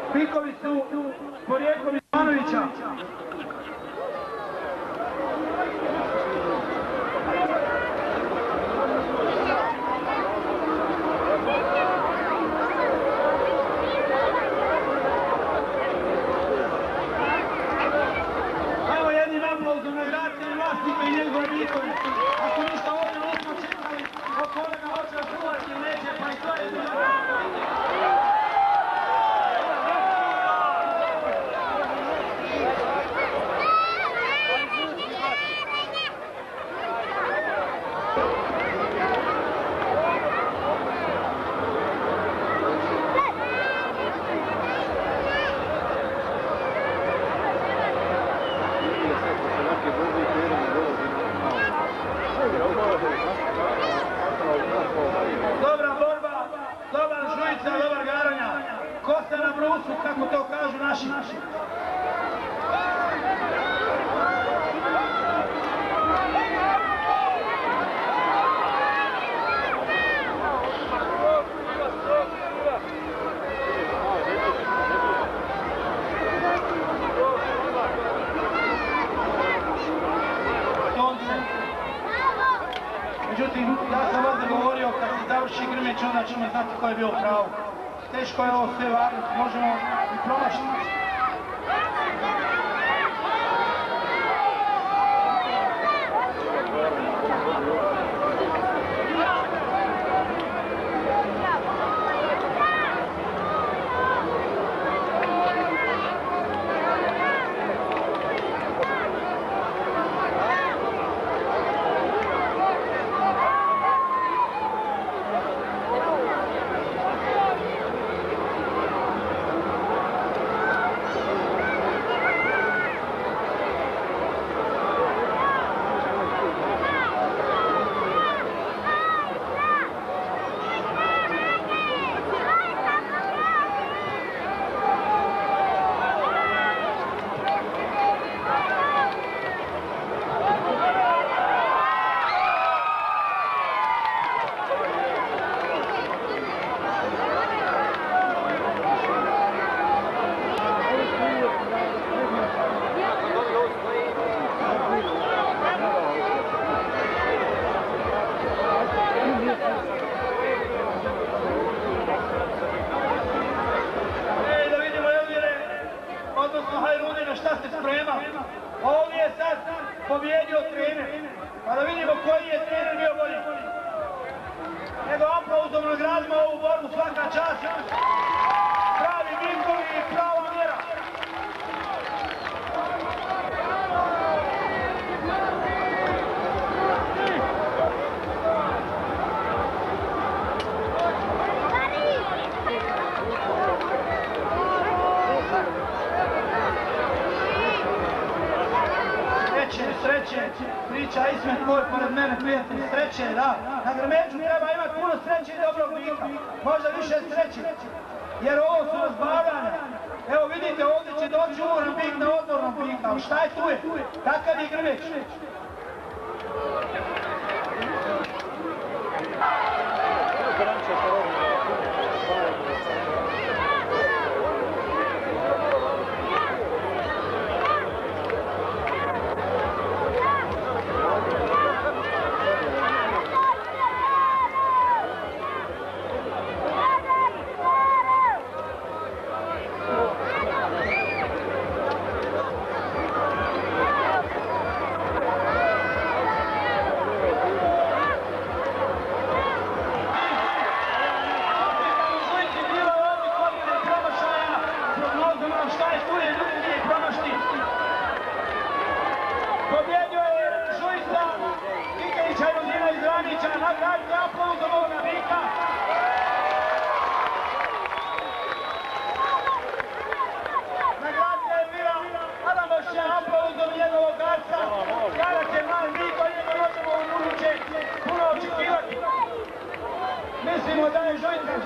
Pikovi su porijeklom iz Ivanovića. Evo jednim aplauzom nagradite vlasnika i njegove Pikovi. Ako ništa ovdje nismo čekali, od kolega hoće da čuvati ili neće, pa i to je bilo. Dobra borba, dobar žujica, dobar garanja. Kosta na brusu, kako to kažu naši. Međutim, ja sam ovdje govorio, kad se završi Grmeć, onda ćemo znati ko je bio pravo. Teško je ovo sve variti, možemo i promašiti. Ovdje je sad pobjedio trener, pa da vidimo koji je trener bio bolji. Nego aplauzom nagradimo ovu borbu, svaka čast. Pravi Pikovi i prava mjera. Sreće, priča Ismet koji pored mene prijatelj, sreće, da. Na Grmeđu treba imati puno sreće i dobrog bika, možda više sreće, jer ovo su razbavljanja. Evo vidite, ovdje će doći umoran bik na odmornom bika, ali šta je tu je? Takav je Grmeć. Pobjedio je Žujsa, Kikelića i Rudina iz Ranića, nagradite aplauzom ovoga bika. Nagradite Elvira Adamošća aplauzom njegovog garca. Garac je mali bik, od njega možemo u buduće puno očekivati. Mislimo da je Žujsa